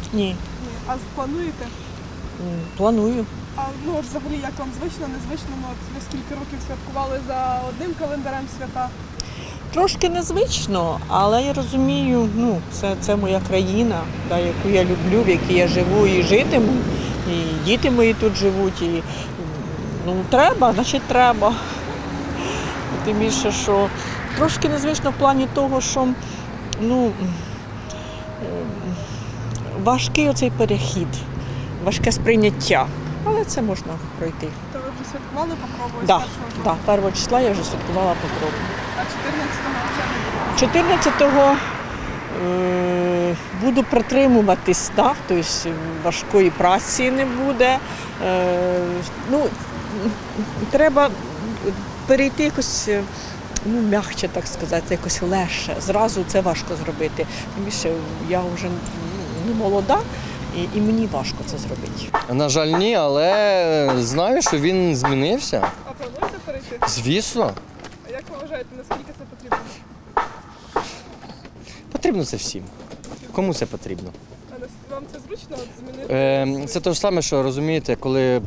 Ні. Ні. А плануєте? Планую. А от взагалі як вам звично, незвично? Ну, от ви скільки років святкували за одним календарем свята? Трошки незвично, але я розумію, це моя країна, да, яку я люблю, в якій я живу і житиму, і діти мої тут живуть, і треба, значить треба. Тим більше, що трошки незвично в плані того, що важкий оцей перехід, важке сприйняття, але це можна пройти. То ви вже святкували Покрову? Так, 1 числа я вже святкувала Покрову. А 14-го вже не буде? 14-го буду притримуватись, так, тобто важкої праці не буде. Треба перейти якось, м'якше, так сказати, якось легше. Зразу це важко зробити. Тим більше я вже не молода, і мені важко це зробити. На жаль, ні, але знаю, що він змінився. А плануєте перейти? Звісно. А як ви вважаєте, наскільки це потрібно? Потрібно це всім. Кому це потрібно? А вам це зручно змінити? Це те ж саме, що розумієте, коли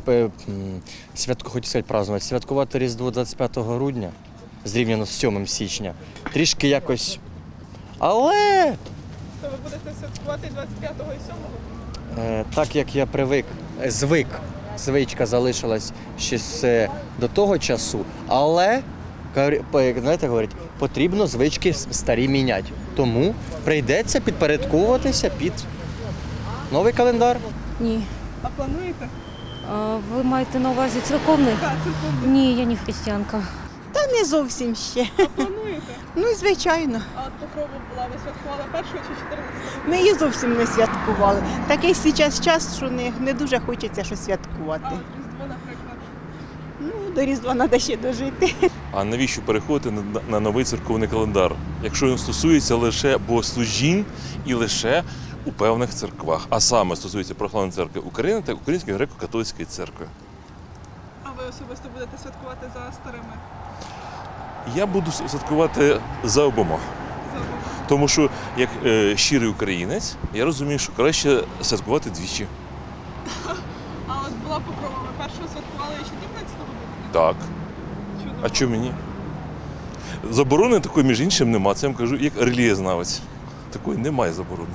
хочу сказати, празднувати, святкувати Різдво 25 грудня, зрівняно з 7 січня, трішки якось. Але То ви будете святкувати 25-го і 7-го? так як я звичка залишилась ще до того часу, але, знаєте, говорять, потрібно звички старі міняти. Тому прийдеться підпорядковуватися під новий календар. Ні. А плануєте? Ви маєте на увазі церковний? Так, церковний. Ні, я не християнка. Та не зовсім ще. А плануєте? Ну, звичайно. А от Покрову була, ви святкували 1-го чи 14-го? Ми її зовсім не святкували. Такий зараз час, що не дуже хочеться щось А святкувати. от Різдво, наприклад? Ну, до Різдва треба ще дожити. А навіщо переходити на новий церковний календар, якщо він стосується лише богослужінь і лише у певних церквах, а саме стосується Православної церкви України та Української греко-католицької церкви? А ви особисто будете святкувати за старими? Я буду святкувати за обома. Тому що, як щирий українець, я розумію, що краще святкувати двічі. А от була Покрова, ви першого святкували і 14-го будете? Так. Чудово. А чому мені? Заборони такої, між іншим, нема. Це я вам кажу, як релігієзнавець. Такої немає заборони.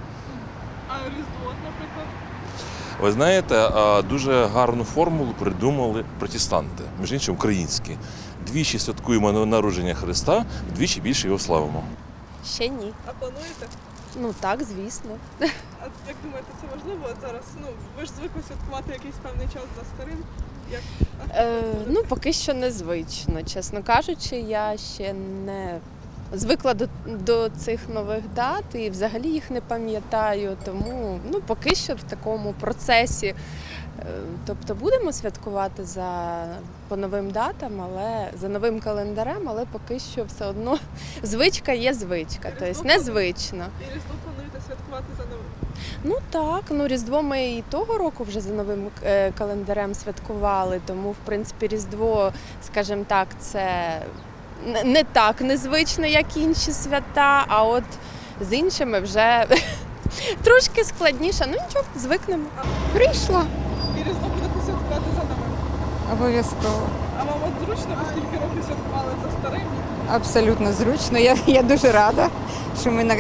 А Різдво, наприклад? Ви знаєте, дуже гарну формулу придумали протестанти, між іншим українські. Двічі святкуємо народження Христа, вдвічі більше його славимо. Ще ні. А плануєте? Ну так, звісно. А як думаєте, це можливо от зараз? Ви ж звикли святкувати якийсь певний час за старим? Як? Ну, поки що незвично, чесно кажучи, я ще не звикла до цих нових дат і взагалі їх не пам'ятаю, тому поки що в такому процесі. Тобто будемо святкувати по новим датам, за новим календарем, але поки що все одно звичка є звичка, тобто незвично. І Різдво плануєте святкувати за новим? Ну так, Різдво ми і того року вже за новим календарем святкували, тому в принципі Різдво, скажімо так, це не так незвично, як інші свята, а от з іншими вже трошки складніше. Ну нічого, звикнемо. Прийшла І Різдво будете святкувати за новим? обов'язково. А вам от зручно, ви скільки років святкували за старим? Абсолютно зручно. Я дуже рада, що ми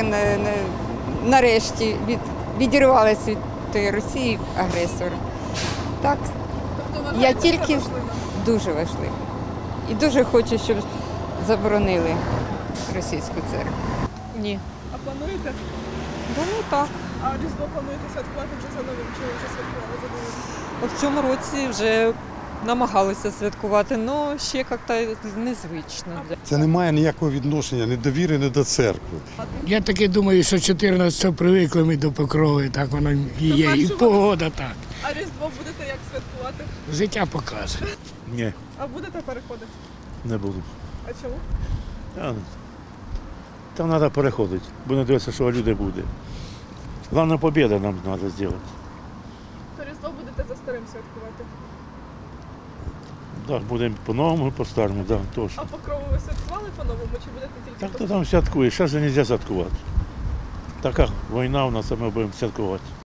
нарешті відірвалися від тої Росії агресора. Так, Тобто я це тільки важливо? дуже важливо. І дуже хочу, щоб заборонили російську церкву. Ні. А плануєте? Думаю, так. А Різдво плануєте святкувати вже за новим? Чи ви вже святкували за новим? В цьому році вже намагалися святкувати, але ще як-то незвично. Це не має ніякого відношення, ні до віри, ні до церкви. Я таки думаю, що 14-го привикли ми до Покрови, так воно і є, і погода так. А Різдво будете як святкувати? Життя показує. Ні, А будете переходити? не буду. А чому? Там треба переходити, бо не дивитися, що люди буде. Головне, побіда нам треба зробити. То Різдво будете за старим святкувати? Так, будемо по-новому, по-старому, так, А точно. Покрову ви святкували по-новому, чи будете тільки Так хто там святкує, зараз же не можна святкувати. Така війна у нас, а ми будемо святкувати.